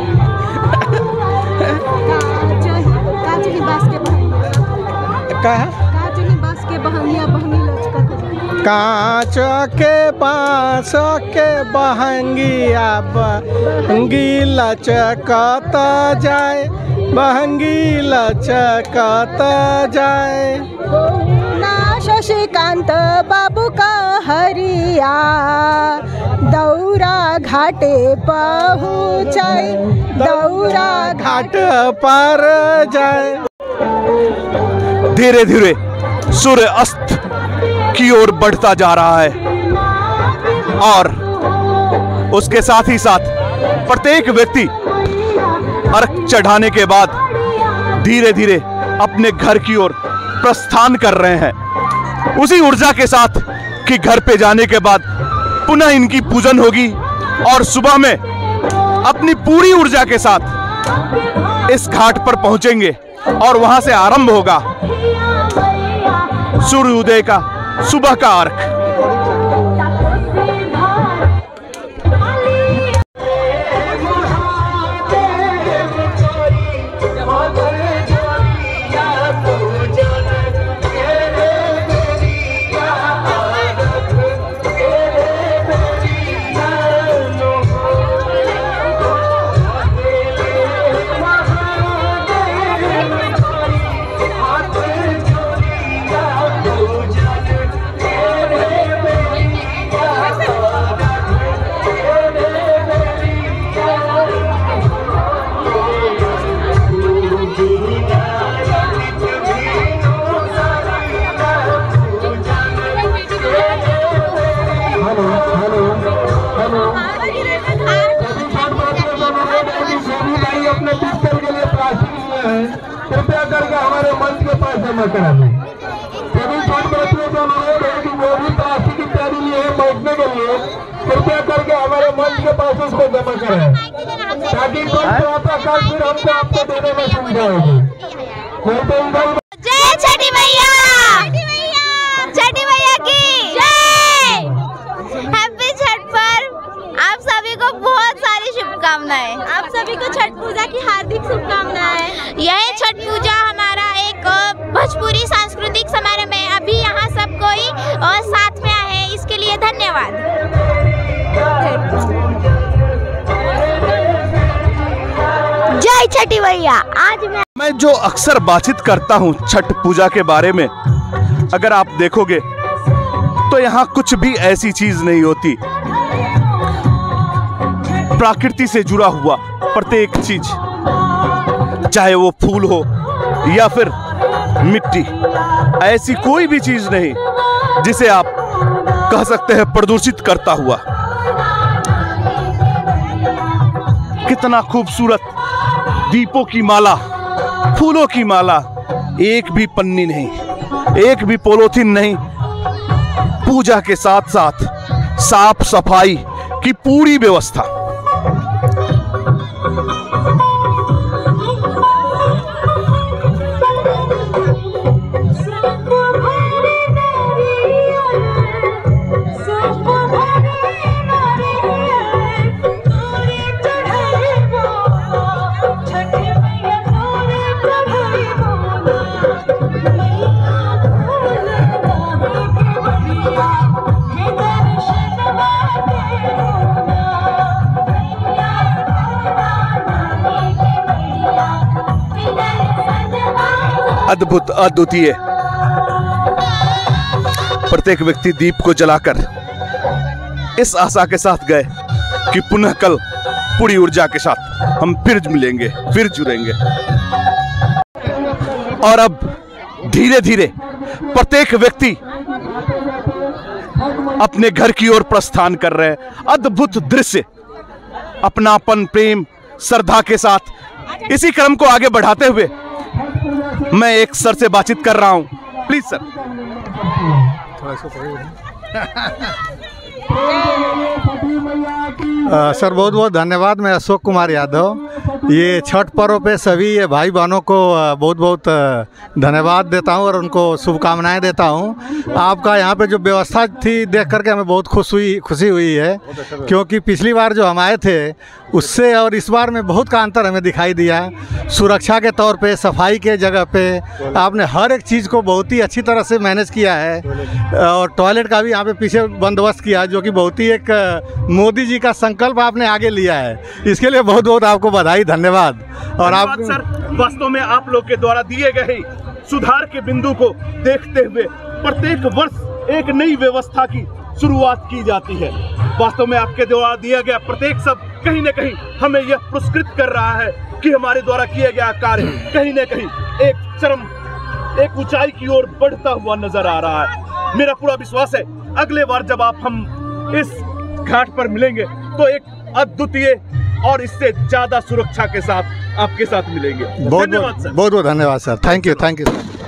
कांच के बांस के बहंगिया बहंगी लचकत जाए, बहंगी लचकत जाए। शशिकांत बाबू का हरिया दौरा घाटे पहुँचाए, दौरा घाट पर जाए। धीरे धीरे सूर्य अस्त की ओर बढ़ता जा रहा है और उसके साथ ही साथ प्रत्येक व्यक्ति अर्घ चढ़ाने के बाद धीरे धीरे अपने घर की ओर प्रस्थान कर रहे हैं। उसी ऊर्जा के साथ कि घर पे जाने के बाद पुनः इनकी पूजन होगी और सुबह में अपनी पूरी ऊर्जा के साथ इस घाट पर पहुंचेंगे और वहां से आरंभ होगा सूर्योदय का सुबह का अर्घ। जमा करा लें। सभी छठ व्रतियों से अनुरोध है कि जो भी प्लास्टिक इत्यादि लिए हैं बैठने के लिए कृपया करके हमारे मंच के पास उसको जमा करें, ताकि कल प्रातः काल फिर हमको आपको देने में सुविधा होगी। जय छठी मैया, छठी मैया की जय। हैप्पी छठ पर्व। आप सभी को बहुत सारी शुभकामनाएं। आप सभी को छठ पूजा की हार्दिक शुभकामनाएं। यह छठ पूजा हमारा एक भोजपुरी सांस्कृतिक समारोह में अभी यहाँ सब कोई और साथ में आए, इसके लिए धन्यवाद। जय छठी मैया। आज मैं मैं जो अक्सर बातचीत करता हूँ छठ पूजा के बारे में, अगर आप देखोगे तो यहाँ कुछ भी ऐसी चीज नहीं होती। प्रकृति से जुड़ा हुआ प्रत्येक चीज, चाहे वो फूल हो या फिर मिट्टी, ऐसी कोई भी चीज नहीं जिसे आप कह सकते हैं प्रदूषित करता हुआ। कितना खूबसूरत दीपों की माला, फूलों की माला, एक भी पन्नी नहीं, एक भी पॉलीथिन नहीं। पूजा के साथ साथ साफ सफाई की पूरी व्यवस्था। अद्भुत, अद्वितीय। प्रत्येक व्यक्ति दीप को जलाकर इस आशा के साथ गए कि पुनः कल पूरी ऊर्जा के साथ हम फिर मिलेंगे, फिर जुड़ेंगे। और अब धीरे धीरे प्रत्येक व्यक्ति अपने घर की ओर प्रस्थान कर रहे हैं। अद्भुत दृश्य, अपनापन, प्रेम, श्रद्धा के साथ इसी क्रम को आगे बढ़ाते हुए मैं एक सर से बातचीत कर रहा हूं। Please sir. आ, सर बहुत बहुत धन्यवाद। मैं अशोक कुमार यादव। ये छठ पर्व पे सभी ये भाई बहनों को बहुत बहुत धन्यवाद देता हूं और उनको शुभकामनाएं देता हूं। आपका यहाँ पे जो व्यवस्था थी देख करके हमें बहुत खुश हुई खुशी हुई है, क्योंकि पिछली बार जो हम आए थे उससे और इस बार में बहुत का अंतर हमें दिखाई दिया। सुरक्षा के तौर पे, सफाई के जगह पे आपने हर एक चीज़ को बहुत ही अच्छी तरह से मैनेज किया है और टॉयलेट का भी यहाँ पे पीछे बंदोबस्त किया, जो कि बहुत ही एक मोदी जी का संकल्प आपने आगे लिया है। इसके लिए बहुत बहुत आपको बधाई, धन्यवाद। और आप सर, वास्तव में आप लोग के द्वारा दिए गए सुधार के बिंदु को देखते हुए प्रत्येक वर्ष एक नई व्यवस्था की शुरुआत की जाती है। वास्तव में आपके द्वारा दिया गया प्रत्येक शब्द कहीं न कहीं हमें यह पुरस्कृत कर रहा है कि हमारे द्वारा किया गया कार्य कहीं न कहीं एक चरम, एक ऊंचाई की ओर बढ़ता हुआ नजर आ रहा है। मेरा पूरा विश्वास है अगले बार जब आप हम इस घाट पर मिलेंगे तो एक अद्वितीय और इससे ज्यादा सुरक्षा के साथ आपके साथ मिलेंगे। बहुत धन्यवाद सर। बहुत बहुत धन्यवाद sir. Thank you, thank you.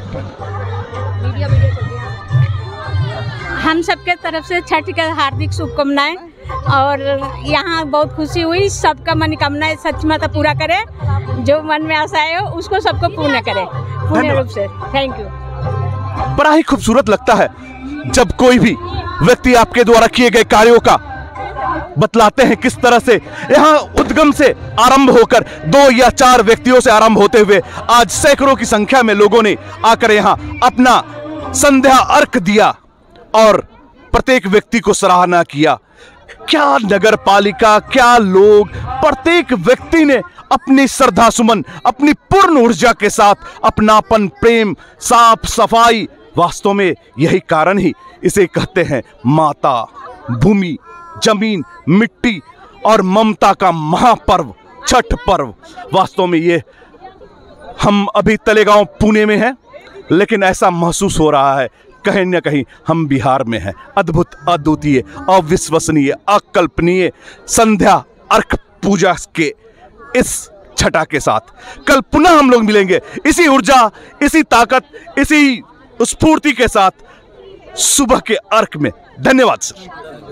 हम सबके तरफ से छठ के हार्दिक शुभकामनाएं और यहाँ बहुत खुशी हुई। सबका मनोकामनाएं सच में पूरा करे, जो मन में आशाएं हो उसको सबको पूर्ण करे पूर्ण रूप से। Thank you. बड़ा ही खूबसूरत लगता है जब कोई भी व्यक्ति आपके द्वारा किए गए कार्यों का बतलाते हैं, किस तरह से यहाँ उद्गम से आरंभ होकर दो या चार व्यक्तियों से आरंभ होते हुए आज सैकड़ों की संख्या में लोगों ने आकर यहाँ अपना संध्या अर्घ दिया और प्रत्येक व्यक्ति को सराहना किया। क्या नगर पालिका, क्या लोग, प्रत्येक व्यक्ति ने अपनी श्रद्धा सुमन, अपनी पूर्ण ऊर्जा के साथ अपनापन, प्रेम, साफ सफाई। वास्तव में यही कारण ही इसे कहते हैं माता, भूमि, जमीन, मिट्टी और ममता का महापर्व छठ पर्व। वास्तव में ये हम अभी तलेगांव पुणे में हैं, लेकिन ऐसा महसूस हो रहा है कहीं न कहीं हम बिहार में हैं। अद्भुत, अद्वितीय, अविश्वसनीय, अकल्पनीय संध्या अर्घ पूजा के इस छठा के साथ। कल पुनः हम लोग मिलेंगे इसी ऊर्जा, इसी ताकत, इसी स्फूर्ति के साथ सुबह के अर्क में। धन्यवाद सर।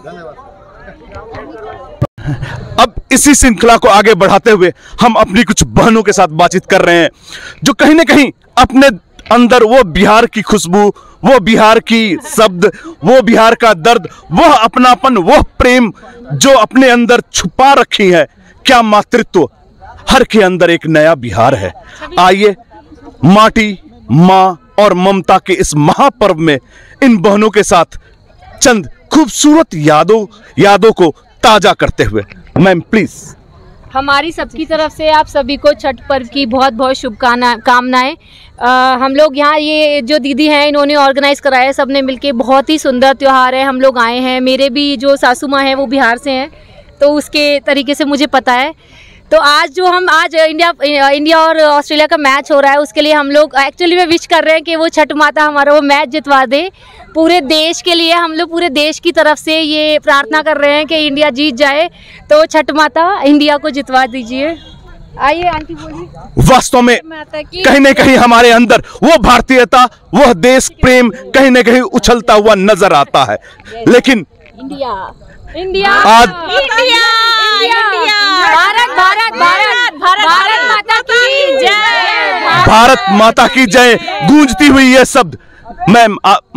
अब इसी श्रृंखला को आगे बढ़ाते हुए हम अपनी कुछ बहनों के साथ बातचीत कर रहे हैं जो कहीं ना कहीं अपने अंदर वो बिहार की खुशबू, वो बिहार की शब्द, वो बिहार का दर्द, वह अपनापन, वह प्रेम जो अपने अंदर छुपा रखी है। क्या मातृत्व, हर के अंदर एक नया बिहार है। आइए माटी, माँ और ममता के इस महापर्व में इन बहनों के साथ चंद खूबसूरत यादों यादों को ताजा करते हुए। Ma'am please. हमारी सबकी तरफ से आप सभी को छठ पर्व की बहुत बहुत शुभकामनाएं। हम लोग यहाँ ये जो दीदी हैं इन्होंने ऑर्गेनाइज कराया है, सबने मिलके बहुत ही सुंदर त्यौहार है। हम लोग आए हैं, मेरे भी जो सासू माँ हैं वो बिहार से हैं, तो उसके तरीके से मुझे पता है। तो आज जो हम आज इंडिया इंडिया और ऑस्ट्रेलिया का मैच हो रहा है, उसके लिए हम लोग एक्चुअली में विश कर रहे हैं कि वो छठ माता हमारा वो मैच जितवा दे। पूरे देश के लिए हम लोग पूरे देश की तरफ से ये प्रार्थना कर रहे हैं कि इंडिया जीत जाए, तो छठ माता इंडिया को जितवा दीजिए। आइए आंटी बोलिए। वास्तव में कहीं न कहीं हमारे अंदर वो भारतीयता, वह देश प्रेम कहीं न कहीं उछलता हुआ नजर आता है। लेकिन इंडिया इंडिया आज इंडिया इंडिया भारत भारत भारत भारत माता की जय, भारत माता की जय गूंजती हुई ये शब्द। मैम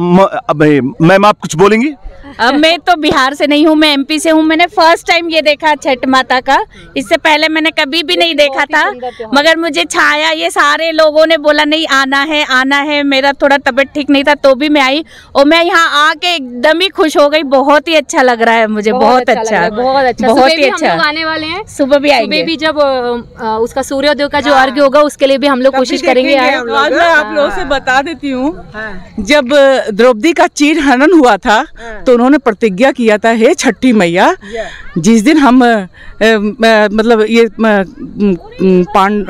मैम आप कुछ बोलेंगी? अब मैं तो बिहार से नहीं हूँ, मैं एमपी से हूँ। मैंने फर्स्ट टाइम ये देखा छठ माता का, इससे पहले मैंने कभी भी नहीं देखा था, मगर मुझे छाया, ये सारे लोगों ने बोला नहीं आना है आना है। मेरा थोड़ा तबीयत ठीक नहीं था तो भी मैं आई और मैं यहाँ आके एकदम ही खुश हो गई। बहुत ही अच्छा लग रहा है मुझे, बहुत अच्छा बहुत अच्छा बहुत ही अच्छा। हम लोग आने वाले हैं, सुबह भी आएंगे। सुबह भी जब उसका सूर्योदय का जो अर्घ्य होगा उसके लिए भी हम लोग कोशिश करेंगे। आज मैं आप लोगों से बता देती हूँ, जब द्रौपदी का चीर हनन हुआ था तो उन्होंने प्रतिज्ञा किया था, हे छठी मैया जिस दिन हम आ, आ, मतलब ये पांड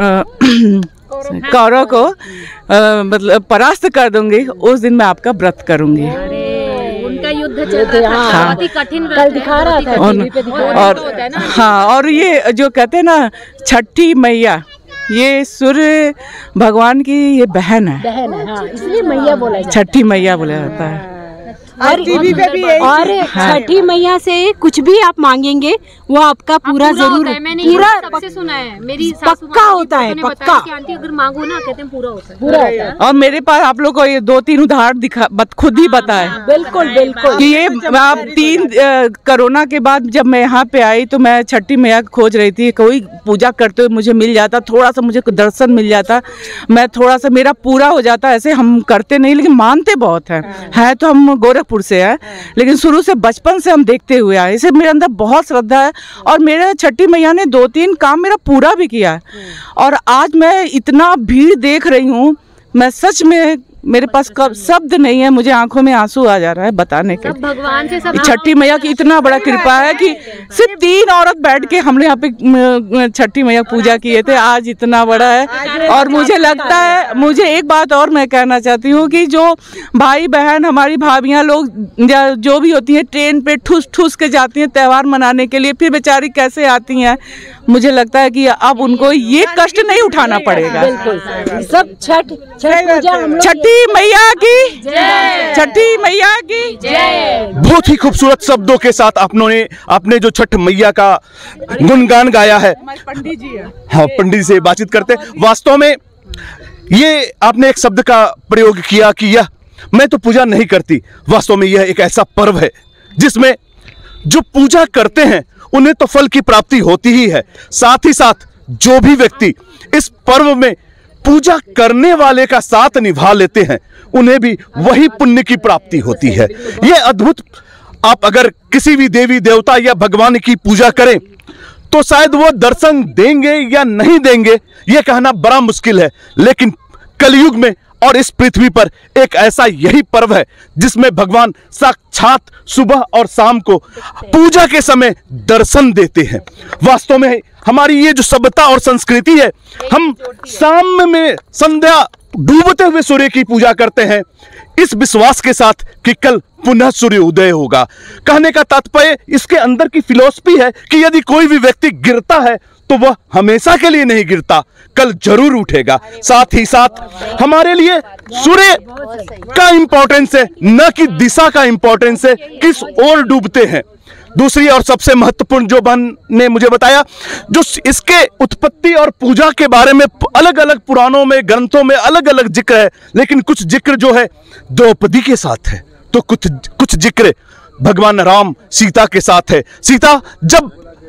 कौरव को आ, मतलब परास्त कर दूंगी, उस दिन मैं आपका व्रत करूंगी। उनका युद्ध चल रहा था, बहुत ही कठिन व्रत दिखा रहा था टीवी पे दिखा रहा होता है ना। हाँ, और ये जो कहते हैं ना छठी मैया, ये सूर्य भगवान की ये बहन है, बहन है, हाँ, इसलिए मैया बोला जाता है, छठी मैया बोला जाता है। और टीवी पे भी और छठी मैया से कुछ भी आप मांगेंगे वो आपका पूरा जरूर पूरा सबसे सुना है, मेरी पक्का होता है, पक्का। आंटी अगर मांगो ना कहते हैं पूरा होता है, पूरा होता है। और मेरे पास आप लोग को ये दो तीन उदाहरण दिखा बत, खुद ही बताए। बिल्कुल बिल्कुल कि ये आप तीन कोरोना के बाद जब मैं यहाँ पे आई तो मैं छठी मैया खोज रही थी, कोई पूजा करते हुए मुझे मिल जाता, थोड़ा सा मुझे दर्शन मिल जाता, मैं थोड़ा सा मेरा पूरा हो जाता। ऐसे हम करते नहीं लेकिन मानते बहुत है, है तो हम गोरखपुर से है, लेकिन शुरू से बचपन से हम देखते हुए आए, इसे मेरे अंदर बहुत श्रद्धा है। और मेरे छठी मैया ने दो तीन काम मेरा पूरा भी किया है। और आज मैं इतना भीड़ देख रही हूँ, मैं सच में मेरे पास कब शब्द नहीं है, मुझे आंखों में आंसू आ जा रहा है बताने के। भगवान से सब छठी मैया की इतना बड़ा कृपा है कि सिर्फ तीन औरत बैठ के हमने यहाँ पे छठी मैया पूजा किए थे, आज इतना बड़ा है। और मुझे लगता है, मुझे एक बात और मैं कहना चाहती हूँ कि जो भाई बहन हमारी भाभियाँ लोग जो भी होती हैं ट्रेन पे ठूस ठूस के जाती हैं त्योहार मनाने के लिए, फिर बेचारी कैसे आती हैं, मुझे लगता है कि अब उनको ये कष्ट नहीं उठाना पड़ेगा। सब छठ छठी मैया की जय, छठी मैया की जय। बहुत ही खूबसूरत शब्दों के साथ आपनों ने आपने जो छठ मैया का गुणगान गाया है। पंडित जी है, हाँ, पंडित जी से बातचीत करते। वास्तव में ये आपने एक शब्द का प्रयोग किया कि यह मैं तो पूजा नहीं करती। वास्तव में यह एक ऐसा पर्व है जिसमें जो पूजा करते हैं उन्हें तो फल की प्राप्ति होती ही है, साथ ही साथ जो भी व्यक्ति इस पर्व में पूजा करने वाले का साथ निभा लेते हैं उन्हें भी वही पुण्य की प्राप्ति होती है। यह अद्भुत, आप अगर किसी भी देवी देवता या भगवान की पूजा करें तो शायद वो दर्शन देंगे या नहीं देंगे यह कहना बड़ा मुश्किल है, लेकिन कलयुग में और इस पृथ्वी पर एक ऐसा यही पर्व है जिसमें भगवान साक्षात सुबह और शाम को पूजा के समय दर्शन देते हैं। वास्तव में हमारी ये जो सभ्यता और संस्कृति है, हम शाम में संध्या डूबते हुए सूर्य की पूजा करते हैं इस विश्वास के साथ कि कल पुनः सूर्य उदय होगा। कहने का तात्पर्य इसके अंदर की फिलॉसफी है कि यदि कोई भी व्यक्ति गिरता है तो वह हमेशा के लिए नहीं गिरता, कल जरूर उठेगा। साथ ही साथ हमारे लिए सूर्य का इंपॉर्टेंस है, न कि दिशा का इंपॉर्टेंस है, किस ओर डूबते हैं। दूसरी और सबसे महत्वपूर्ण जो बहन ने मुझे बताया, जो इसके उत्पत्ति और पूजा के बारे में अलग अलग पुराणों में, ग्रंथों में अलग अलग जिक्र है, लेकिन कुछ जिक्र जो है द्रौपदी के साथ है, तो कुछ कुछ जिक्र भगवान राम सीता के साथ है। सीता जब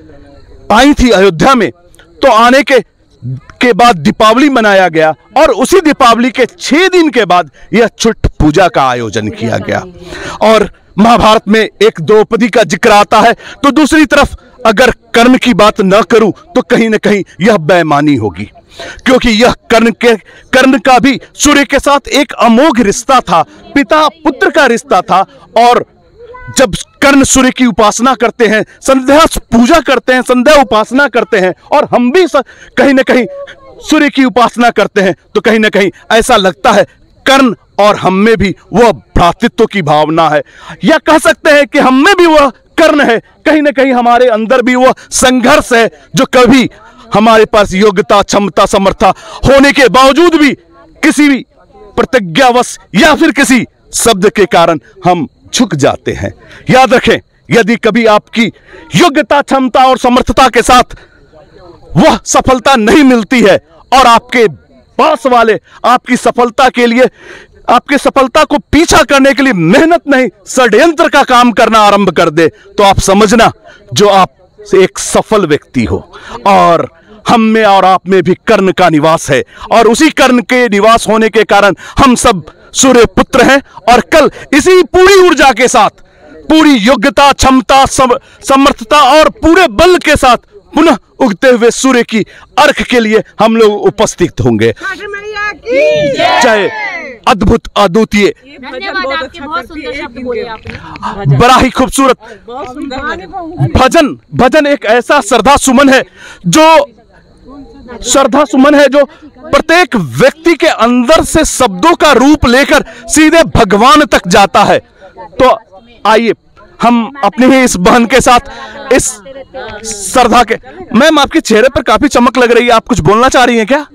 आई थी अयोध्या में, तो आने के के बाद दीपावली मनाया गया, और उसी दीपावली के छह दिन के बाद यह छठ पूजा का आयोजन किया गया। और महाभारत में एक द्रौपदी का जिक्र आता है, तो दूसरी तरफ अगर कर्ण की बात न करूं तो कहीं न कहीं यह बेईमानी होगी, क्योंकि यह कर्ण के कर्ण का भी सूर्य के साथ एक अमोघ रिश्ता था, पिता पुत्र का रिश्ता था। और जब कर्ण सूर्य की उपासना करते हैं, संध्या पूजा करते हैं, संध्या उपासना करते हैं, और हम भी कहीं ना कहीं सूर्य की उपासना करते हैं, तो कहीं ना कहीं ऐसा लगता है कर्ण और हम में भी वह भ्रातृत्व की भावना है, या कह सकते हैं कि हम में भी वह कर्ण है। कहीं ना कहीं हमारे अंदर भी वह संघर्ष है, जो कभी हमारे पास योग्यता, क्षमता, समर्था होने के बावजूद भी किसी भी प्रतिज्ञावश या फिर किसी शब्द के कारण हम झुक जाते हैं। याद रखें, यदि कभी आपकी योग्यता, क्षमता और समर्थता के साथ वह सफलता नहीं मिलती है, और आपके पास वाले आपकी सफलता के लिए, आपकी सफलता को पीछा करने के लिए मेहनत नहीं, षड्यंत्र का काम करना आरंभ कर दे, तो आप समझना जो आप एक सफल व्यक्ति हो। और हम में और आप में भी कर्ण का निवास है, और उसी कर्ण के निवास होने के कारण हम सब सूर्य पुत्र हैं। और कल इसी पूरी ऊर्जा के साथ, पूरी योग्यता, क्षमता, समर्थता और पूरे बल के साथ पुनः उगते हुए सूर्य की अर्घ के लिए हम लोग उपस्थित होंगे। जय अद्भुत, अद्वितीय, बड़ा ही खूबसूरत भजन भजन एक ऐसा श्रद्धा सुमन है, जो श्रद्धा सुमन है जो प्रत्येक व्यक्ति के अंदर से शब्दों का रूप लेकर सीधे भगवान तक जाता है। तो आइए हम अपने ही इस बहन के साथ इस श्रद्धा के, मैम आपके चेहरे पर काफी चमक लग रही है, आप कुछ बोलना चाह रही हैं क्या?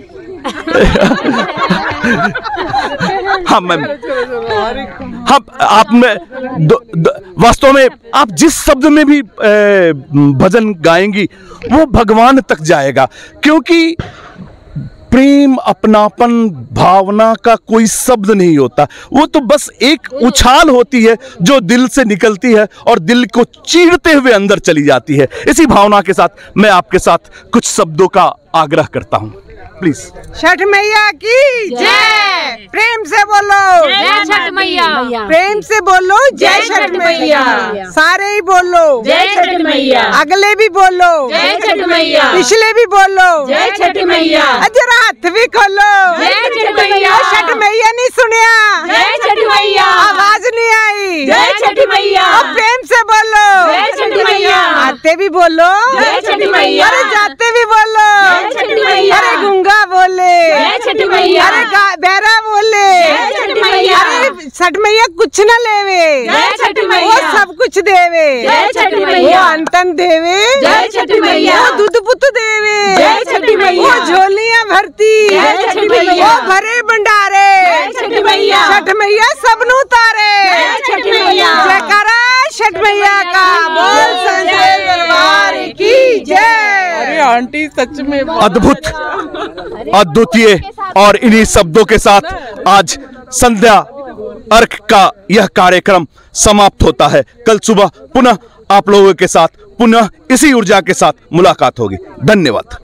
हाँ मैम, हम आप में वास्तव में आप जिस शब्द में भी ए, भजन गाएंगी वो भगवान तक जाएगा, क्योंकि प्रेम, अपनापन, भावना का कोई शब्द नहीं होता, वो तो बस एक उछाल होती है जो दिल से निकलती है और दिल को चीरते हुए अंदर चली जाती है। इसी भावना के साथ मैं आपके साथ कुछ शब्दों का आग्रह करता हूँ, प्लीज। छठ मैया की जय, प्रेम से बोलो जय छठ मैया, प्रेम से बोलो जय छठ मैया, सारे ही बोलो जय छठ मैया, अगले भी बोलो जय छठ मैया, पिछले भी बोलो जय छठ मैया, जरा हाथ भी खोलो जय छठ मैया, छठ मैया नहीं सुनिया जय छठ मैया, आवाज नहीं आई जय छठ मैया, प्रेम से बोलो जय छठ मैया, आते भी बोलो जय छठ मैया, अरे जाते भी बोलो जय छठ मैया, अरे गंगा बोले जय छठ मैया, अरे बैरा बोले जय छठ मैया, अरे छठ मैया कुछ न लेवे जय छठ मैया, वो सब कुछ देवे जय छठ मैया, वो अंतन देवे जय छठ मैया, वो दूध पुत देवे जय छठ मैया, वो झोलियां भरती जय छठ मैया, वो भरे भंडारे जय छठ मैया, छठ मैया सब नु उतारे जय छठ मैया, जयकारा छठ मैया का, बोल संजय दरबार की जय। अरे आंटी सच में अद्भुत, अद्वितीय, और इन्हीं शब्दों के साथ आज संध्या अर्घ का यह कार्यक्रम समाप्त होता है। कल सुबह पुनः आप लोगों के साथ पुनः इसी ऊर्जा के साथ मुलाकात होगी। धन्यवाद।